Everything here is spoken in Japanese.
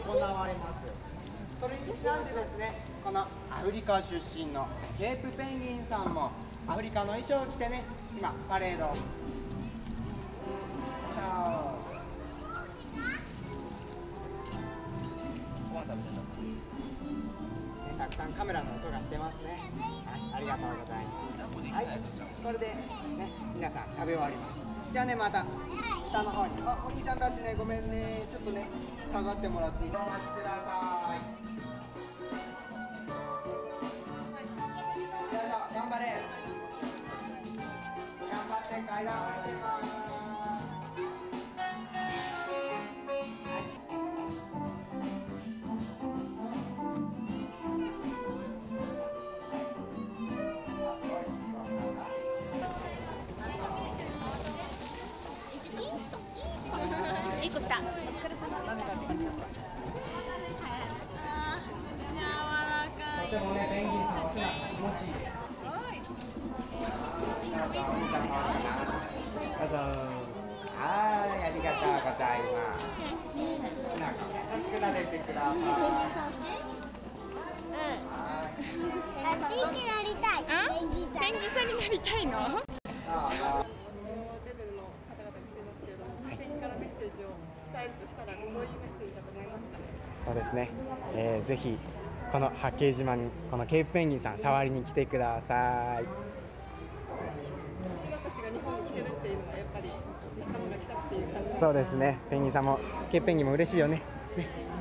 行われます。それにちなんでですね、このアフリカ出身のケープペンギンさんもアフリカの衣装を着てね、今パレード。チャオ。たくさんカメラの音がしてますね。はい、ありがとうございます。はい、これでね、皆さん食べ終わりました。じゃあね、また下の方に。お兄ちゃんたちね、ごめんね、ちょっとね、下がってもらっていい？お待ちください。よいしょ、頑張れ。頑張って階段降りてます。 1個した。お疲れ様。何食べましょうか。柔らかい。 とてもね、ペンギンさんお背中気持ちいいです。どうぞ、お兄ちゃんもかな。どうぞ。はい、ありがとうございます。背中優しくなでてください。 ペンギンになりたい。 ペンギンさんになりたいの？ レベルの方々が来てますけれども、ペンギンからメッセージを伝えるとしたらどういうメッセージだと思いますか？ そうですね、ぜひこの八景島にこのケープペンギンさん触りに来てください。 シロたちが日本に来てるっていうのはやっぱり仲間が来たっていう感じ。 そうですね、ペンギンさんもケープペンギンも嬉しいよね。ね。